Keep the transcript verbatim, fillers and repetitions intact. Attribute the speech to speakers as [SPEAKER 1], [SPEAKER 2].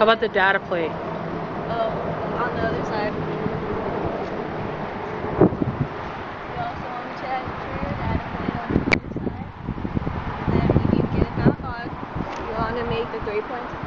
[SPEAKER 1] about the data plate?
[SPEAKER 2] Oh, on the other side. You also want me to enter your data plate on the other side. And then when you get it back on, you want to make the three points